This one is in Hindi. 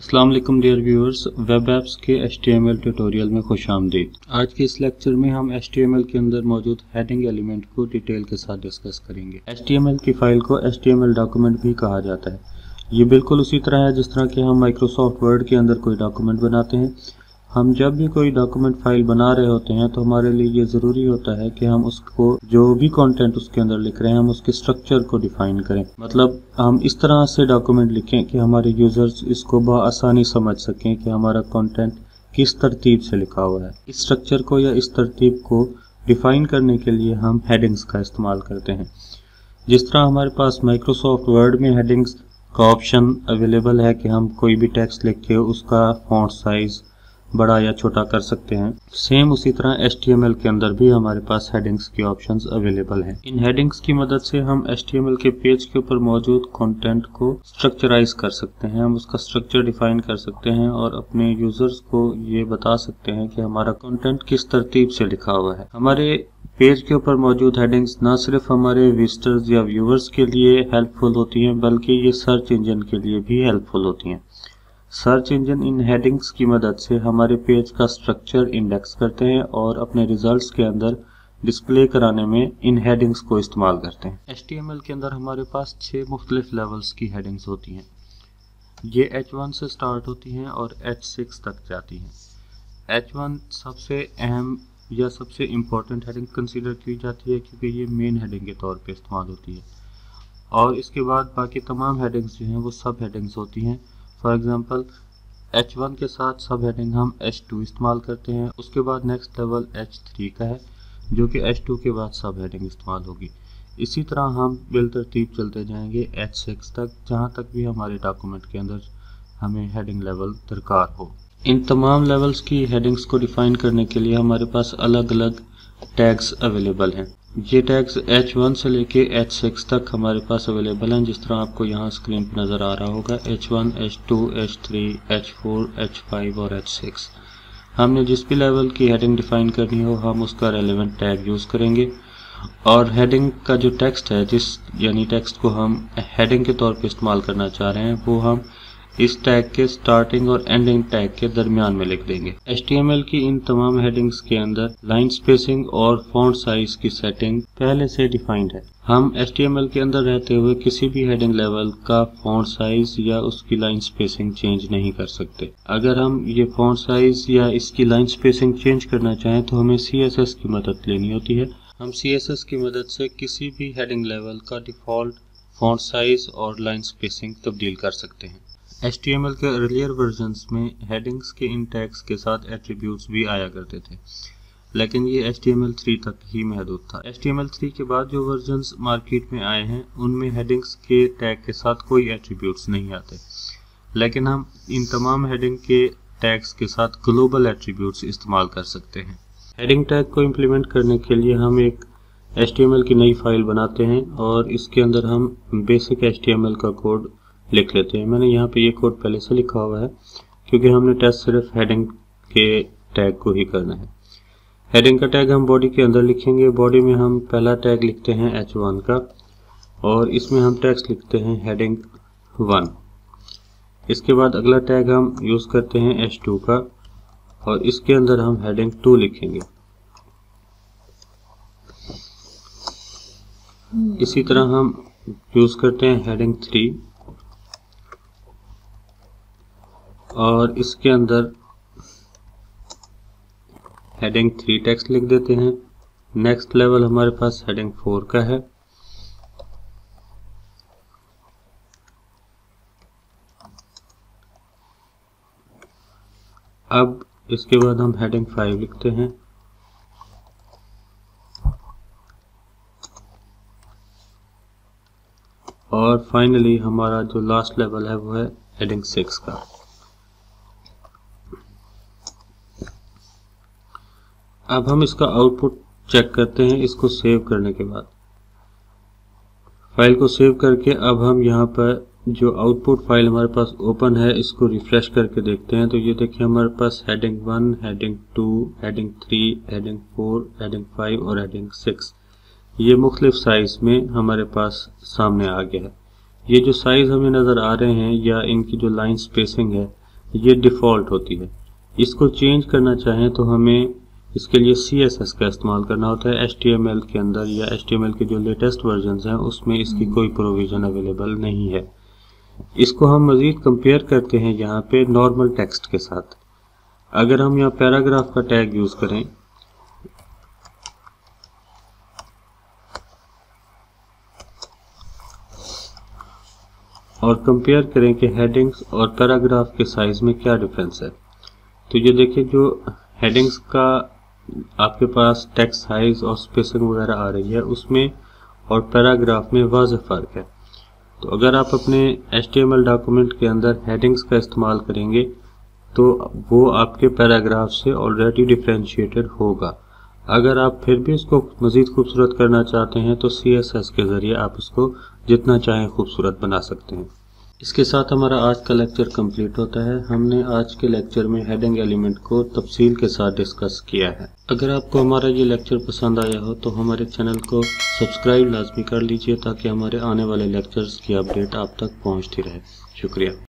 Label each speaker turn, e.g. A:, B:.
A: अस्सलाम वालेकुम डियर व्यूअर्स, वेब एप्स के HTML ट्यूटोरियल में खुश आमदीद। आज के इस लेक्चर में हम HTML के अंदर मौजूद हेडिंग एलिमेंट को डिटेल के साथ डिस्कस करेंगे। HTML की फाइल को HTML डॉक्यूमेंट भी कहा जाता है। ये बिल्कुल उसी तरह है जिस तरह कि हम माइक्रोसॉफ्ट वर्ड के अंदर कोई डॉक्यूमेंट बनाते हैं। हम जब भी कोई डॉक्यूमेंट फाइल बना रहे होते हैं तो हमारे लिए ये ज़रूरी होता है कि हम उसको जो भी कंटेंट उसके अंदर लिख रहे हैं हम उसके स्ट्रक्चर को डिफाइन करें। मतलब हम इस तरह से डॉक्यूमेंट लिखें कि हमारे यूज़र्स इसको बआसानी समझ सकें कि हमारा कंटेंट किस तरतीब से लिखा हुआ है। इस स्ट्रक्चर को या इस तरतीब को डिफाइन करने के लिए हम हेडिंग्स का इस्तेमाल करते हैं। जिस तरह हमारे पास माइक्रोसॉफ्ट वर्ड में हेडिंग्स का ऑप्शन अवेलेबल है कि हम कोई भी टेक्स्ट लिख के उसका फॉन्ट साइज़ बड़ा या छोटा कर सकते हैं, सेम उसी तरह HTML के अंदर भी हमारे पास हेडिंग्स के ऑप्शंस अवेलेबल हैं। इन हेडिंग्स की मदद से हम HTML के पेज के ऊपर मौजूद कंटेंट को स्ट्रक्चराइज कर सकते हैं। हम उसका स्ट्रक्चर डिफाइन कर सकते हैं और अपने यूजर्स को ये बता सकते हैं कि हमारा कंटेंट किस तरतीब से लिखा हुआ है। हमारे पेज के ऊपर मौजूद हेडिंग्स न सिर्फ हमारे विजिटर्स या व्यूअर्स के लिए हेल्पफुल होती हैं बल्कि ये सर्च इंजन के लिए भी हेल्पफुल होती हैं। सर्च इंजन इन हेडिंग्स की मदद से हमारे पेज का स्ट्रक्चर इंडेक्स करते हैं और अपने रिजल्ट्स के अंदर डिस्प्ले कराने में इन हेडिंग्स को इस्तेमाल करते हैं। HTML के अंदर हमारे पास 6 मुख्तलिफ लेवल्स की हेडिंग्स होती हैं। ये H1 से स्टार्ट होती हैं और H6 तक जाती हैं। H1 सबसे अहम या सबसे इम्पोर्टेंट हेडिंग कंसीडर की जाती है क्योंकि ये मेन हेडिंग के तौर पे इस्तेमाल होती है और इसके बाद बाकी तमाम हेडिंग्स जो हैं वो सब हेडिंग्स होती हैं। फॉर एग्जांपल H1 के साथ सब हेडिंग हम H2 इस्तेमाल करते हैं। उसके बाद नेक्स्ट लेवल H3 का है जो कि H2 के बाद सब हेडिंग इस्तेमाल होगी। इसी तरह हम बिलतरतीब चलते जाएंगे H6 तक, जहां तक भी हमारे डॉक्यूमेंट के अंदर हमें हेडिंग लेवल दरकार हो। इन तमाम लेवल्स की हेडिंग्स को डिफाइन करने के लिए हमारे पास अलग अलग टैग्स अवेलेबल हैं। ये टैग्स H1 से लेके H6 तक हमारे पास अवेलेबल हैं, जिस तरह आपको यहाँ स्क्रीन पर नज़र आ रहा होगा। H1, H2, H3, H4, H5 और H6। हमने जिस भी लेवल की हेडिंग डिफाइन करनी हो हम उसका रेलेवेंट टैग यूज़ करेंगे और हेडिंग का जो टेक्स्ट है यानी टेक्स्ट को हम हेडिंग के तौर पे इस्तेमाल करना चाह रहे हैं वो हम इस टैग के स्टार्टिंग और एंडिंग टैग के दरमियान में लिख देंगे। HTML की इन तमाम हेडिंग्स के अंदर लाइन स्पेसिंग और फॉन्ट साइज की सेटिंग पहले से डिफाइंड है। हम HTML के अंदर रहते हुए किसी भी हेडिंग लेवल का फॉन्ट साइज या उसकी लाइन स्पेसिंग चेंज नहीं कर सकते। अगर हम ये फॉन्ट साइज या इसकी लाइन स्पेसिंग चेंज करना चाहें तो हमें CSS की मदद लेनी होती है। हम CSS की मदद से किसी भी हेडिंग लेवल का डिफ़ॉल्ट फॉन्ट साइज और लाइन स्पेसिंग तब्दील कर सकते हैं। HTML के अर्लियर वर्जन्स में हेडिंग्स के इन टैग्स के साथ एट्रीब्यूट्स भी आया करते थे, लेकिन ये HTML 3 तक ही महदूद था। HTML 3 के बाद जो वर्जन्स मार्केट में आए हैं उनमें हेडिंग्स के टैग के साथ कोई एट्रीब्यूट्स नहीं आते, लेकिन हम इन तमाम हेडिंग के टैग्स के साथ ग्लोबल एट्रीब्यूट्स इस्तेमाल कर सकते हैं। हेडिंग टैग को इम्प्लीमेंट करने के लिए हम एक HTML की नई फाइल बनाते हैं और इसके अंदर हम बेसिक HTML का कोड लिख लेते हैं। मैंने यहाँ पे ये कोड पहले से लिखा हुआ है क्योंकि हमने टेस्ट सिर्फ हेडिंग के टैग को ही करना है। हेडिंग का टैग हम बॉडी के अंदर लिखेंगे। बॉडी में हम पहला टैग लिखते हैं H1 का और इसमें हम टेक्स्ट लिखते हैं हेडिंग 1। इसके बाद अगला टैग हम यूज़ करते हैं H2 का और इसके अंदर हम हेडिंग 2 लिखेंगे। इसी तरह हम यूज़ करते हैं हेडिंग 3 और इसके अंदर हेडिंग 3 टेक्स्ट लिख देते हैं। नेक्स्ट लेवल हमारे पास हेडिंग 4 का है। अब इसके बाद हम हेडिंग 5 लिखते हैं और फाइनली हमारा जो लास्ट लेवल है वो है हेडिंग 6 का। अब हम इसका आउटपुट चेक करते हैं इसको सेव करने के बाद। फाइल को सेव करके अब हम यहाँ पर जो आउटपुट फाइल हमारे पास ओपन है इसको रिफ्रेश करके देखते हैं तो ये देखिए हमारे पास heading 1, heading 2, heading 3, heading 4, heading 5 और हेडिंग 6 ये मुख्तलिफ साइज में हमारे पास सामने आ गया है। ये जो साइज हमें नज़र आ रहे हैं या इनकी जो लाइन स्पेसिंग है ये डिफ़ॉल्ट होती है। इसको चेंज करना चाहें तो हमें इसके लिए CSS का इस्तेमाल करना होता है। HTML के अंदर या HTML के जो लेटेस्ट वर्जन्स हैं उसमें इसकी कोई प्रोविज़न अवेलेबल नहीं है। इसको हम मज़ीद कंपेयर करते हैं यहाँ पे नॉर्मल टेक्स्ट के साथ। अगर हम यहाँ पैराग्राफ का टैग यूज़ करें और कंपेयर करें कि हेडिंग्स और पैराग्राफ के साइज़ में क्या डिफरेंस है, तो ये देखिए जो हेडिंग्स का आपके पास टेक्स्ट साइज और स्पेसिंग वगैरह आ रही है उसमें और पैराग्राफ में वाज़ेह फ़र्क है। तो अगर आप अपने HTML डॉक्यूमेंट के अंदर हेडिंग्स का इस्तेमाल करेंगे तो वो आपके पैराग्राफ से ऑलरेडी डिफ्रेंशिएटेड होगा। अगर आप फिर भी इसको मज़ीद खूबसूरत करना चाहते हैं तो CSS के ज़रिए आप इसको जितना चाहें खूबसूरत बना सकते हैं। इसके साथ हमारा आज का लेक्चर कंप्लीट होता है। हमने आज के लेक्चर में हेडिंग एलिमेंट को तफसील के साथ डिस्कस किया है। अगर आपको हमारा ये लेक्चर पसंद आया हो तो हमारे चैनल को सब्सक्राइब लाजमी कर लीजिए ताकि हमारे आने वाले लेक्चर्स की अपडेट आप तक पहुंचती रहे। शुक्रिया।